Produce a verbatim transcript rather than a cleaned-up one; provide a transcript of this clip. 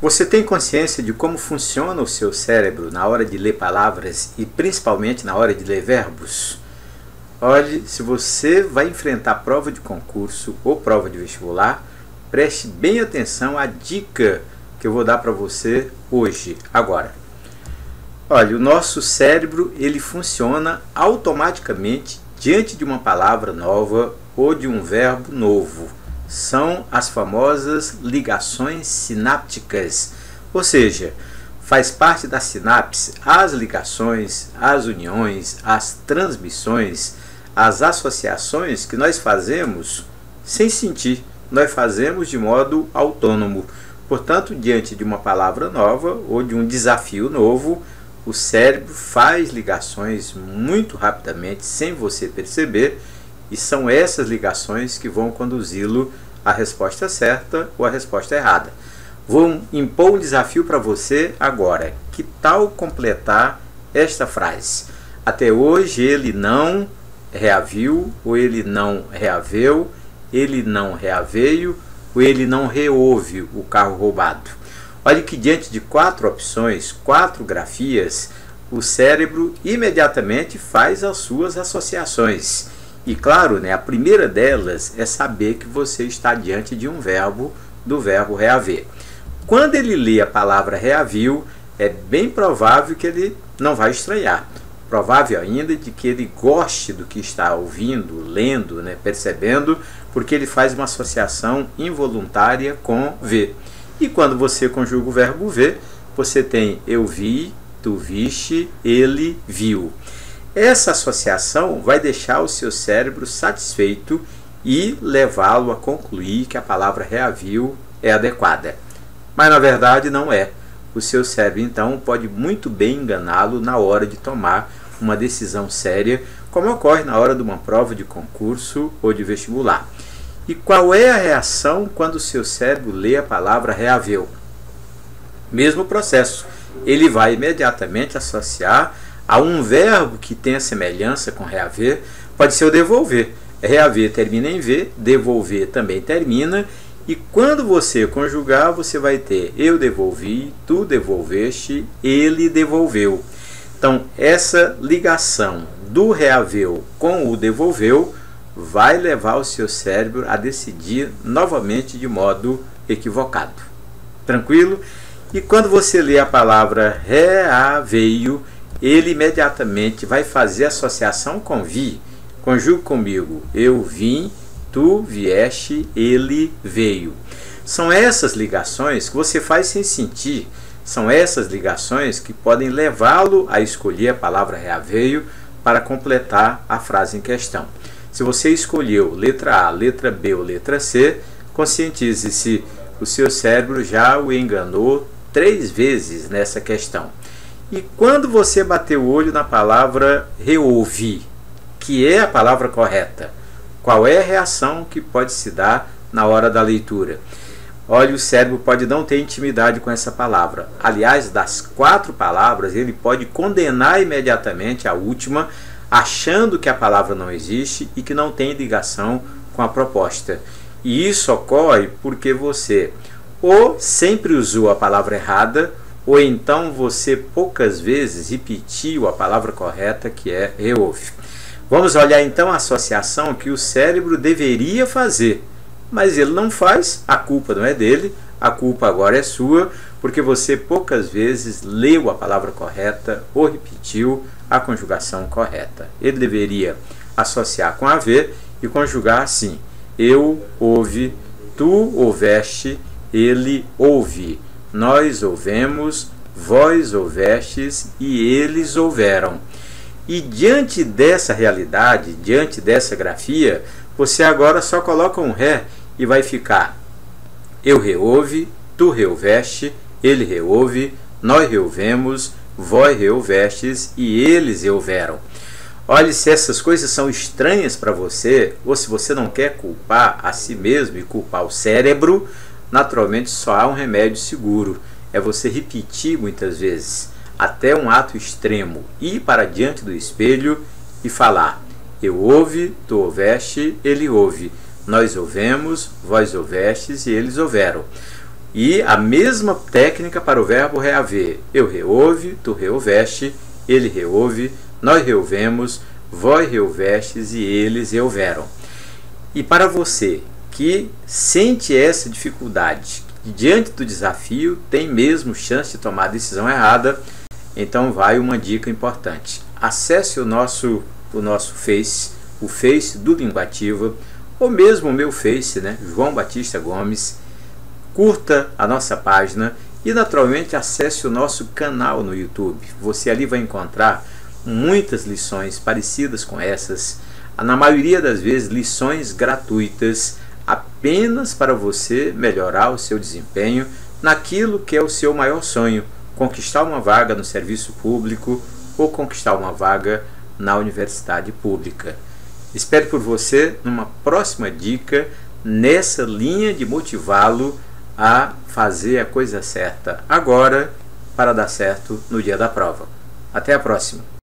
Você tem consciência de como funciona o seu cérebro na hora de ler palavras e principalmente na hora de ler verbos? Olhe, se você vai enfrentar prova de concurso ou prova de vestibular, preste bem atenção à dica que eu vou dar para você hoje, agora. Olha, o nosso cérebro ele funciona automaticamente diante de uma palavra nova ou de um verbo novo. São as famosas ligações sinápticas, ou seja, faz parte da sinapse as ligações, as uniões, as transmissões, as associações que nós fazemos sem sentir, nós fazemos de modo autônomo. Portanto, diante de uma palavra nova ou de um desafio novo, o cérebro faz ligações muito rapidamente, sem você perceber, e são essas ligações que vão conduzi-lo à resposta certa ou à resposta errada. Vou impor um desafio para você agora. Que tal completar esta frase? Até hoje ele não reaviu, ou ele não reaveu, ele não reaveio, ou ele não reouve o carro roubado. Olhe que diante de quatro opções, quatro grafias, o cérebro imediatamente faz as suas associações. E claro, né, a primeira delas é saber que você está diante de um verbo, do verbo reaver. Quando ele lê a palavra reaviu, é bem provável que ele não vai estranhar. Provável ainda de que ele goste do que está ouvindo, lendo, né, percebendo, porque ele faz uma associação involuntária com ver. E quando você conjuga o verbo ver, você tem eu vi, tu viste, ele viu. Essa associação vai deixar o seu cérebro satisfeito e levá-lo a concluir que a palavra reaviu é adequada. Mas na verdade não é. O seu cérebro então pode muito bem enganá-lo na hora de tomar uma decisão séria, como ocorre na hora de uma prova de concurso ou de vestibular. E qual é a reação quando o seu cérebro lê a palavra reaveu? Mesmo processo. Ele vai imediatamente associar a um verbo que tem a semelhança com reaver, pode ser o devolver. Reaver termina em ver, devolver também termina, e quando você conjugar, você vai ter eu devolvi, tu devolveste, ele devolveu. Então, essa ligação do reaveu com o devolveu vai levar o seu cérebro a decidir novamente de modo equivocado. Tranquilo? E quando você lê a palavra reaveio, ele imediatamente vai fazer associação com vi. Conjugue comigo. Eu vim, tu vieste, ele veio. São essas ligações que você faz sem sentir. São essas ligações que podem levá-lo a escolher a palavra reaveio para completar a frase em questão. Se você escolheu letra A, letra B ou letra C, conscientize-se, o seu cérebro já o enganou três vezes nessa questão. E quando você bater o olho na palavra reouve, que é a palavra correta, qual é a reação que pode se dar na hora da leitura? Olha, o cérebro pode não ter intimidade com essa palavra. Aliás, das quatro palavras, ele pode condenar imediatamente a última, achando que a palavra não existe e que não tem ligação com a proposta. E isso ocorre porque você ou sempre usou a palavra errada, ou então você poucas vezes repetiu a palavra correta, que é reouve. Vamos olhar então a associação que o cérebro deveria fazer, mas ele não faz, a culpa não é dele, a culpa agora é sua, porque você poucas vezes leu a palavra correta ou repetiu a conjugação correta. Ele deveria associar com haver e conjugar assim: eu ouve, tu ouveste, ele ouve, nós ouvemos, vós ouvestes e eles ouveram. E diante dessa realidade, diante dessa grafia, você agora só coloca um ré e vai ficar eu reouve, tu reouveste, ele reouve, nós reouvemos, vós reouvestes e eles reouveram. Olhe, se essas coisas são estranhas para você, ou se você não quer culpar a si mesmo e culpar o cérebro, naturalmente só há um remédio seguro. É você repetir muitas vezes, até um ato extremo, ir para diante do espelho e falar: eu ouve, tu ouveste, ele ouve, nós ouvemos, vós ouvestes e eles ouveram. E a mesma técnica para o verbo reaver. Eu reouve, tu reouveste, ele reouve, nós reouvemos, vós reouvestes e eles reouveram. E para você que sente essa dificuldade, que diante do desafio tem mesmo chance de tomar a decisão errada, então vai uma dica importante. Acesse o nosso, o nosso Face, o Face do Linguativa, ou mesmo o meu Face, né, João Batista Gomes. Curta a nossa página e naturalmente acesse o nosso canal no YouTube. Você ali vai encontrar muitas lições parecidas com essas, na maioria das vezes lições gratuitas, apenas para você melhorar o seu desempenho naquilo que é o seu maior sonho: conquistar uma vaga no serviço público ou conquistar uma vaga na universidade pública. Espero por você numa próxima dica nessa linha de motivá-lo a fazer a coisa certa agora para dar certo no dia da prova. Até a próxima!